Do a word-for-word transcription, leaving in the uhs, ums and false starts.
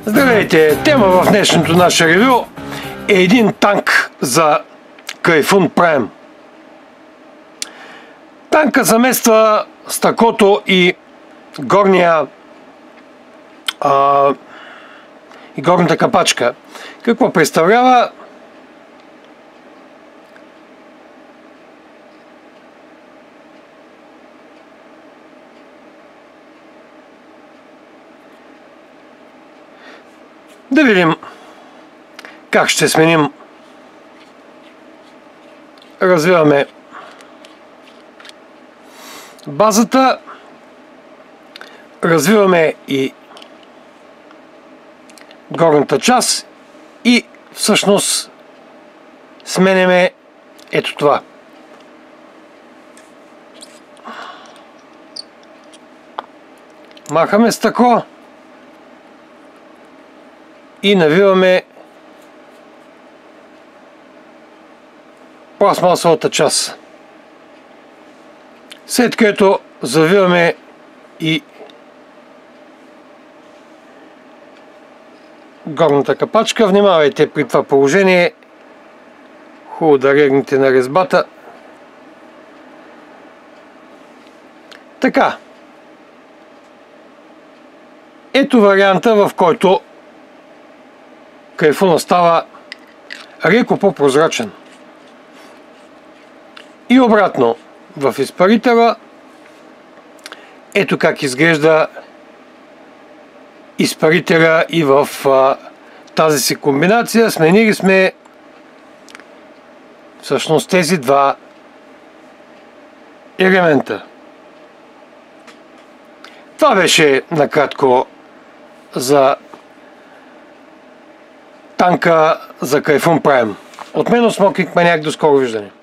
Здравейте! Тема в днешното наше ревю е един танк за Кайфун Prime. Танка замества стъклото и горния а, и горната капачка. Какво представлява? Да видим как ще сменим. Развиваме базата, развиваме и горната част и всъщност сменяме ето това. Махаме стъкло и навиваме пластмасовата част. След което завиваме и горната капачка. Внимавайте при това положение. Хубаво да регнете на резбата. Така. Ето варианта, в който кайфунът става леко по-прозрачен. И обратно, в изпарителя ето как изглежда изпарителя и в а, тази си комбинация. Сменили сме всъщност тези два елемента. Това беше накратко за танка за Кайфун Prime. От мен Smoking Maniac, до скоро виждане.